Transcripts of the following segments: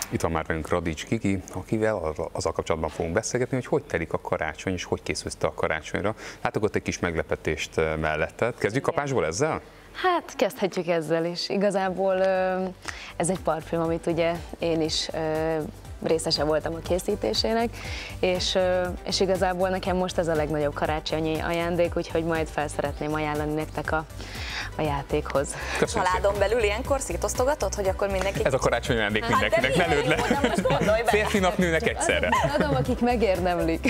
Itt van már velünk Radics Gigi, akivel azzal kapcsolatban fogunk beszélgetni, hogy telik a karácsony, és hogy készülsz te a karácsonyra. Látok ott egy kis meglepetést melletted. Kezdjük kapásból ezzel? Hát kezdhetjük ezzel is. Igazából ez egy parfüm, amit ugye én is részese voltam a készítésének, és igazából nekem most ez a legnagyobb karácsonyi ajándék, úgyhogy majd fel szeretném ajánlani nektek a játékhoz. Családon belül ilyenkor szétosztogatod, hogy akkor mindenki... Ez a karácsonyi ajándék mindenkinek, ne lőd le! Férfinak, nőnek egyszerre. Adom, akik megérdemlik.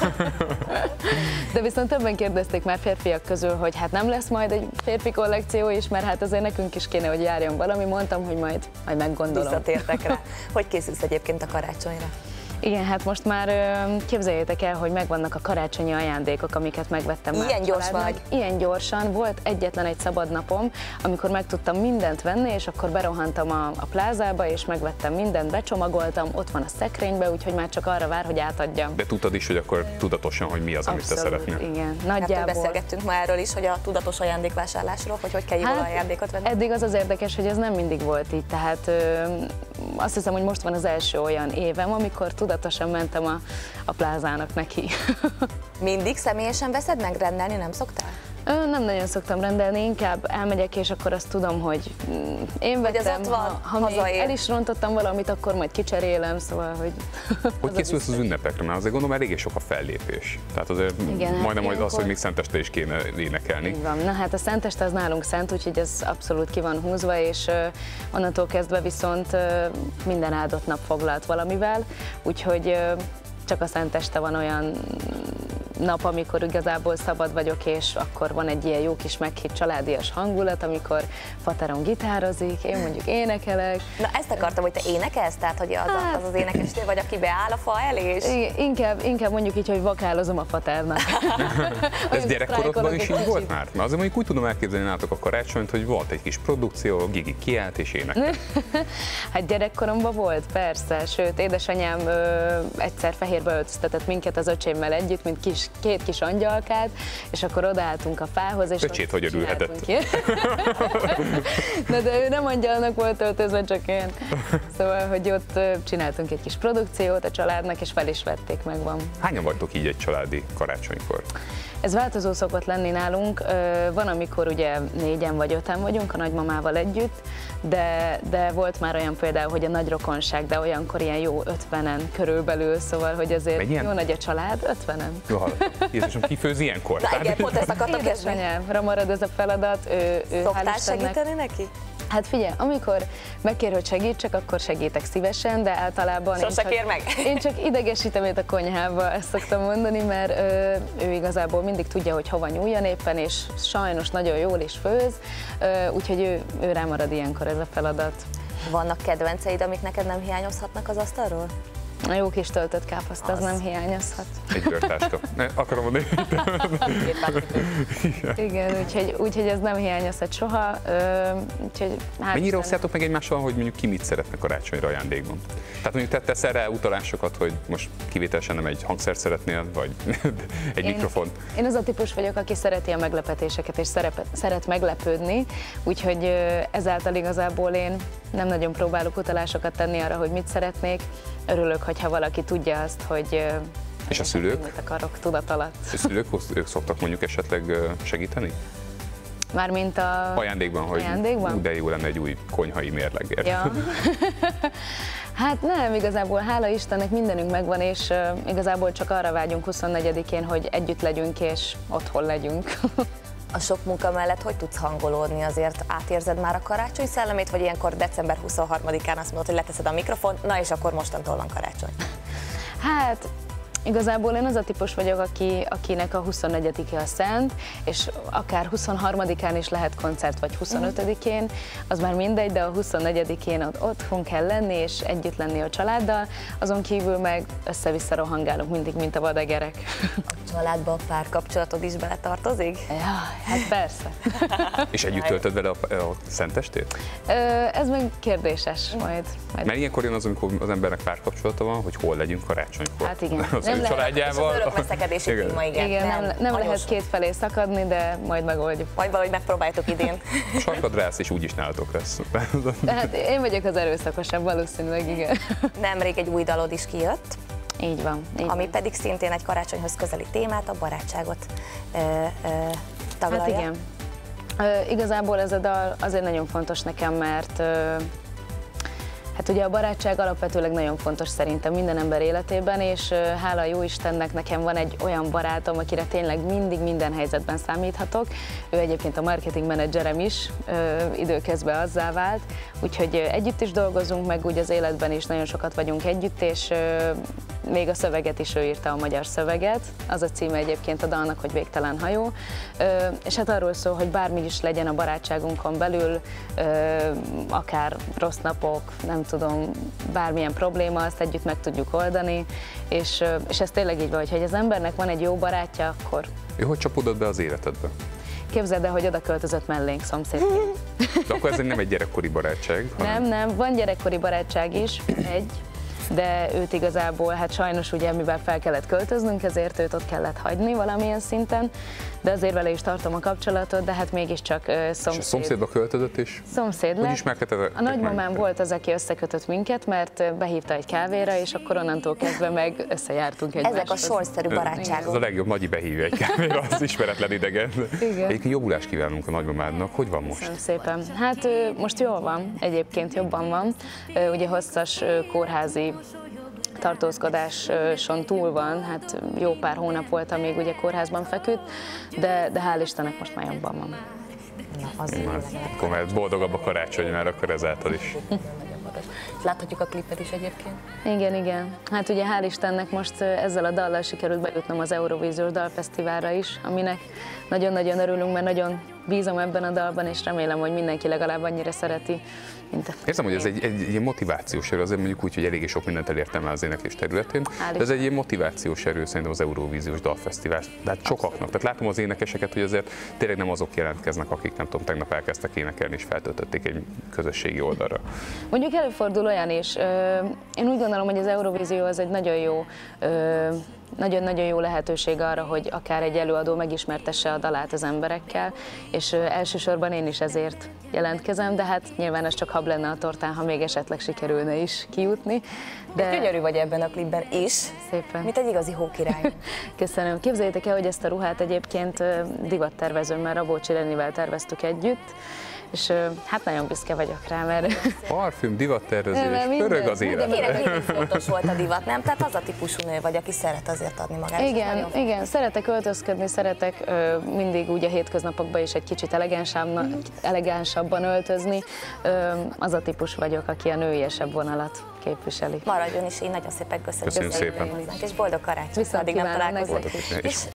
De viszont többen kérdezték már férfiak közül, hogy hát nem lesz majd egy férfi kollekció is, mert hát azért nekünk is kéne, hogy járjon valami. Mondtam, hogy majd meggondolom. Visszatértek rá. Hogy készülsz egyébként a karácsonyra? Igen, hát most már képzeljétek el, hogy megvannak a karácsonyi ajándékok, amiket megvettem már. Ilyen gyors vagy? Ilyen gyorsan. Volt egyetlen egy szabad napom, amikor meg tudtam mindent venni, és akkor berohantam a plázába, és megvettem mindent, becsomagoltam, ott van a szekrénybe, úgyhogy már csak arra vár, hogy átadjam. De tudtad is, hogy akkor tudatosan, hogy mi az, amit te szeretnél. Igen, nagyjából. Hát beszélgettünk már erről is, hogy a tudatos ajándékvásárlásról, hogy kell jól ajándékot venni. Eddig az az érdekes, hogy ez nem mindig volt így, tehát azt hiszem, hogy most van az első olyan évem, amikor tudatosan mentem a plázának neki. Mindig személyesen veszed meg, rendelni nem szoktál? Nem nagyon szoktam rendelni, inkább elmegyek, és akkor azt tudom, hogy én vettem, ha még el is rontottam valamit, akkor majd kicserélem, szóval, hogy... Hogy készülsz az ünnepekre? Mert azért gondolom eléggé sok a fellépés. Tehát azért igen, majdnem hát az, hogy még Szenteste is kéne énekelni. Így van. Na hát a Szenteste az nálunk szent, úgyhogy ez abszolút ki van húzva, és onnantól kezdve viszont minden áldott nap foglalt valamivel, úgyhogy csak a Szenteste van olyan nap, amikor igazából szabad vagyok, és akkor van egy ilyen jó kis meghitt családias hangulat, amikor fateron gitározik, én mondjuk énekelek. Na ezt akartam, hogy te énekelsz, tehát hogy az énekestél vagy, aki beáll a fa elé, és... Inkább mondjuk így, hogy vakálozom a faternak. Ez gyerekkorodban is így volt már? Mert azért mondjuk úgy tudom elképzelni nálatok a karácsonyt, hogy volt egy kis produkció, Gigi kiállt és énekelt. Hát gyerekkoromban volt, persze, sőt, édesanyám egyszer fehérbe öltöztetett minket az öcsémmel együtt, mint két kis angyalkát, és akkor odaálltunk a fához, és öcsét hogy örülhetett? De ő nem angyalnak volt öltözve, csak én. Szóval, hogy ott csináltunk egy kis produkciót a családnak, és fel is vették, megvan. Hányan vagytok így egy családi karácsonykor? Ez változó szokott lenni nálunk, van, amikor ugye 4-en vagy 5-en vagyunk a nagymamával együtt, de volt már olyan például, hogy a nagy rokonság, de olyankor ilyen jó 50-en körülbelül, szóval, hogy azért jó nagy a család, 50-en. Jó, hallottam. Jézusom, ki főz ilyenkor? Na igen, pont ezt akartam kezdeni. Édesanyámra marad ez a feladat. Szoktál segíteni neki? Hát figyelj, amikor megkér, hogy segítsek, akkor segítek szívesen, de általában én csak idegesítem őt a konyhába, ezt szoktam mondani, mert ő igazából mindig tudja, hogy hova nyúljon éppen, és sajnos nagyon jól is főz, úgyhogy ő rámarad ilyenkor ez a feladat. Vannak kedvenceid, amik neked nem hiányozhatnak az asztalról? A jó kis töltött káposzta, az nem hiányozhat. Egy bőrtáska. Akarom mondani. Igen, úgyhogy ez nem hiányozhat soha. Mennyire osztjátok meg egymással, hogy mondjuk ki mit szeretne karácsonyra ajándékban? Tehát mondjuk te teszel rá utalásokat, hogy most kivételesen nem egy hangszert szeretnél, vagy egy mikrofon? Én az a típus vagyok, aki szereti a meglepetéseket, és szeret meglepődni, úgyhogy ezáltal igazából én nem nagyon próbálok utalásokat tenni arra, hogy mit szeretnék. Örülök, hogyha valaki tudja azt, hogy és a szülők? Mit akarok tudat alatt. A szülők ők szoktak mondjuk esetleg segíteni? Mármint a... Ajándékban, hogy de jó lenne egy új konyhai mérleg. Ja. Hát nem, igazából hála Istennek mindenünk megvan, és igazából csak arra vágyunk 24-én, hogy együtt legyünk és otthon legyünk. A sok munka mellett hogy tudsz hangolódni, azért átérzed már a karácsony szellemét, vagy ilyenkor december 23-án azt mondod, hogy leteszed a mikrofont, na és akkor mostantól van karácsony? Hát igazából én az a típus vagyok, akinek a 24-e a szent, és akár 23-án is lehet koncert, vagy 25-én, az már mindegy, de a 24-én otthon kell lenni, és együtt lenni a családdal, azon kívül meg össze-vissza rohangálunk mindig, mint a vadegerek. családba a párkapcsolatod is beletartozik? Ja, hát persze. És együtt töltöd vele a szentestét? Ez meg kérdéses majd. Mert ilyenkor jön az, amikor az embernek párkapcsolata van, hogy hol legyünk karácsonykor. Hát igen. Az ő családjával. És az örökveszekedési téma, Igen, nem lehet kétfelé szakadni, de majd megoldjuk. Majd valahogy megpróbáljátok idén. Sarkadrász és úgyis nálatok lesz. Hát én vagyok az erőszakosabb, valószínűleg igen. Nemrég egy új dalod is kijött, Így van. ami pedig szintén egy karácsonyhoz közeli témát, a barátságot taglalja. Hát igen. Igazából ez a dal azért nagyon fontos nekem, mert hát ugye a barátság alapvetőleg nagyon fontos szerintem minden ember életében, és hála jó Istennek nekem van egy olyan barátom, akire tényleg mindig minden helyzetben számíthatok. Ő egyébként a marketing menedzserem is, időközben azzá vált, úgyhogy együtt is dolgozunk, meg úgy az életben is nagyon sokat vagyunk együtt, és még a szöveget is ő írta, a magyar szöveget. Az a címe egyébként a dalnak, hogy Végtelen hajó. És hát arról szól, hogy bármi is legyen a barátságunkon belül, akár rossz napok, nem tudom, bármilyen probléma, azt együtt meg tudjuk oldani, és ez tényleg így van, hogy az embernek van egy jó barátja, akkor... Ő hogy csapódott be az életedbe? Képzeld el, hogy oda költözött mellénk szomszédként. De akkor ez nem egy gyerekkori barátság? Hanem... Nem, van gyerekkori barátság is, de őt igazából, hát sajnos ugye, mivel fel kellett költöznünk, ezért őt ott kellett hagyni valamilyen szinten, de azért vele is tartom a kapcsolatot, de hát mégiscsak szomszéd. És a szomszédba költözött is? Szomszéd lett. Hogy ismerkedtetek? A nagymamám volt az, aki összekötött minket, mert behívta egy kávéra, és akkor onnantól kezdve meg összejártunk egymáshoz. Ezek a sorszerű barátságok. Ez a legjobb, Nagyi behívja egy kávéra, az ismeretlen idegen. Igen. Egyébként jobbulást kívánunk a nagymamádnak. Hogy van most? Köszönöm szépen. Hát most jól van, egyébként jobban van. Ugye hosszas kórházi tartózkodáson túl van, hát jó pár hónap volt, amíg ugye kórházban feküdt, de hál' Istennek most már jobban van. Na, az Akkor már boldogabb a karácsony már akkor ezáltal is. Láthatjuk a klipet is egyébként. Igen. Hát ugye hál' Istennek most ezzel a dallal sikerült bejutnom az Eurovíziós Dalfesztiválra is, aminek nagyon-nagyon örülünk, mert nagyon bízom ebben a dalban, és remélem, hogy mindenki legalább annyira szereti, mint Érzem, hogy ez egy ilyen motivációs erő, azért mondjuk úgy, hogy eléggé sok mindent elértem el az éneklés területén, de ez egy ilyen motivációs erő szerintem az Eurovíziós Dalfesztivál. De hát sokaknak. Tehát látom az énekeseket, hogy azért tényleg nem azok jelentkeznek, akik nem tudom, tegnap elkezdtek énekelni és feltöltötték egy közösségi oldalra. Mondjuk előfordul olyan is. Én úgy gondolom, hogy az Eurovízió az egy nagyon-nagyon jó lehetőség arra, hogy akár egy előadó megismertesse a dalát az emberekkel, és elsősorban én is ezért jelentkezem, de hát nyilván ez csak hab lenne a tortán, ha még esetleg sikerülne is kijutni. De gyönyörű vagy ebben a klipben is. Szépen. Mint egy igazi hókirály. Köszönöm. Képzeljétek el, hogy ezt a ruhát egyébként divattervezőmmel, Rabócsi Renivel terveztük együtt, és hát nagyon büszke vagyok rá, mert... Parfüm, divattervezés, pörög az élet. Mindig fontos volt a divat, nem? Tehát az a típusú nő vagy, aki szeret azért adni magát. Igen, szeretek öltözködni, szeretek mindig úgy a hétköznapokban is egy kicsit elegánsabban öltözni. Az a típus vagyok, aki a nőiesebb vonalat képviseli. Maradjon is, én nagyon szépen köszönöm. Köszönjük szépen. És boldog karácsony, Viszont addig nem kívánom találkozunk. nektek. És